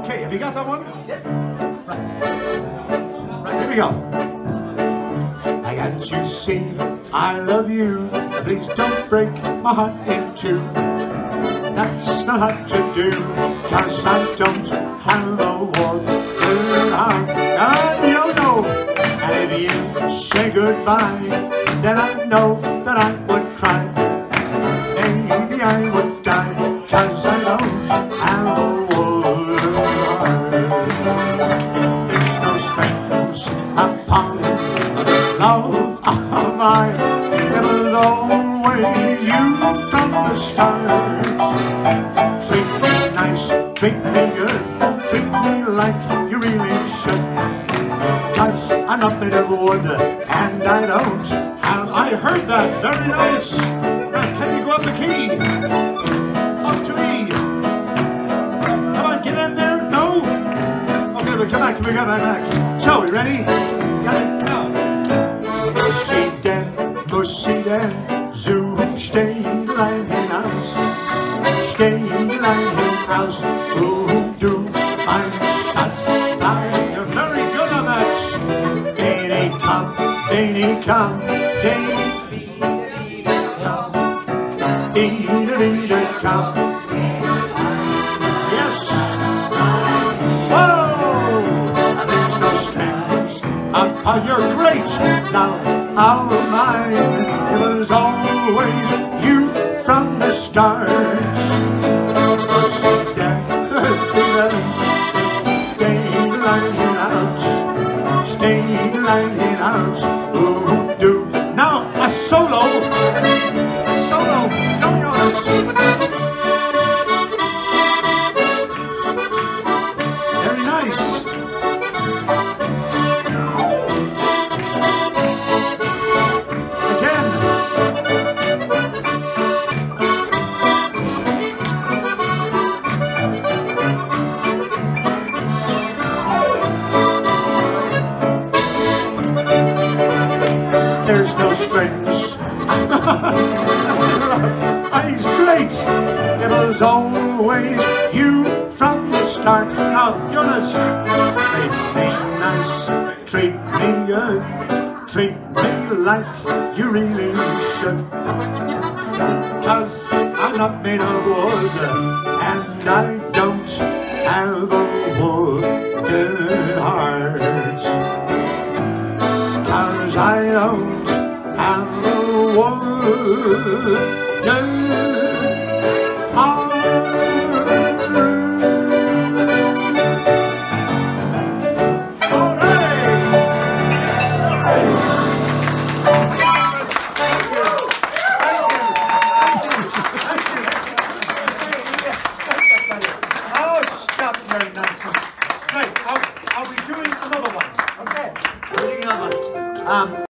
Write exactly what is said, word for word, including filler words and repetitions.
Okay, have you got that one? Yes. Right. Right, here we go. I got you see, I love you. Please don't break my heart in two. That's not hard to do, cause I don't have a wooden heart. And you know, and if you say goodbye, then I know that I would cry. Maybe I would die, cause I don't have a wooden heart. There's no strings upon the love of mine. It was always you from the start. Treat me nice, treat me good, treat me like you really should. Cause I'm not made of wood, and I don't have... I heard that, very nice. Now, can you go up the key? Up to E. Come on, get in there, no? Okay, but come back, we go back, back. So, you ready? Got it, now. Muss, denn, muss, denn, zum Städtele hinaus. Städtele hinaus, wo du mein Schatz bleibst. You're very good on that. They come, they come, they come, they come. Yes. Whoa! And there's no strings. Oh, oh, you're great. Now, oh mine, it was always you from the start. Sit down, sit down, stay lying out, stay lying out, ooh, do. Now, a solo, a solo, no yours. Very nice. There's no strings. He's great. It was always you from the start. Now, Jonas, treat me nice, treat me good, treat me like you really should. Cause I'm not made of wood, and I don't have a wooden heart. Cause I don't have a wooden heart. All right! Thank you! Thank you! Oh, stop, very nice. Right, I'll, I'll be doing another one. Okay. We're doing another one. Um,